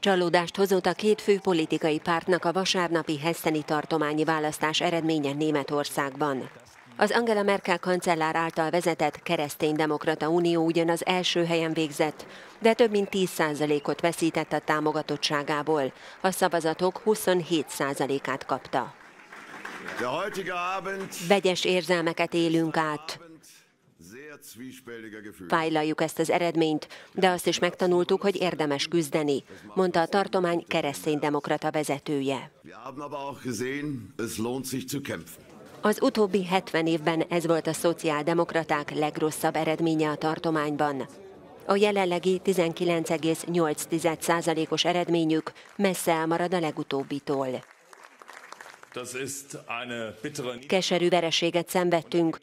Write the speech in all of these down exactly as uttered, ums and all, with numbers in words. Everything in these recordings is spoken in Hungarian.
Csalódást hozott a két fő politikai pártnak a vasárnapi hesseni tartományi választás eredménye Németországban. Az Angela Merkel kancellár által vezetett Kereszténydemokrata Unió ugyan az első helyen végzett, de több mint tíz százalékot veszített a támogatottságából. A szavazatok huszonhét százalékát kapta. Vegyes érzelmeket élünk át. Fájlaljuk ezt az eredményt, de azt is megtanultuk, hogy érdemes küzdeni, mondta a tartomány kereszténydemokrata vezetője. Az utóbbi hetven évben ez volt a szociáldemokraták legrosszabb eredménye a tartományban. A jelenlegi tizenkilenc egész nyolc százalékos eredményük messze elmarad a legutóbbitól. Keserű vereséget szenvedtünk.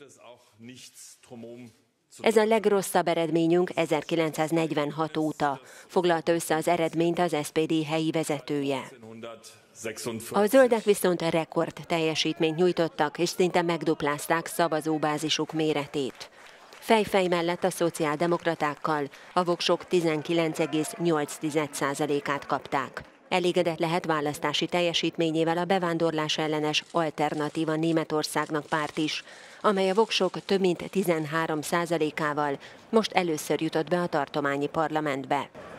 Ez a legrosszabb eredményünk ezerkilencszáznegyvenhat óta, foglalta össze az eredményt az es pé dé helyi vezetője. A zöldek viszont rekord teljesítményt nyújtottak, és szinte megduplázták szavazóbázisuk méretét. Fejfej mellett a szociáldemokratákkal a voksok tizenkilenc egész nyolc százalékát kapták. Elégedett lehet választási teljesítményével a bevándorlás ellenes Alternatíva Németországnak párt is, amely a voksok több mint tizenhárom százalékával most először jutott be a tartományi parlamentbe.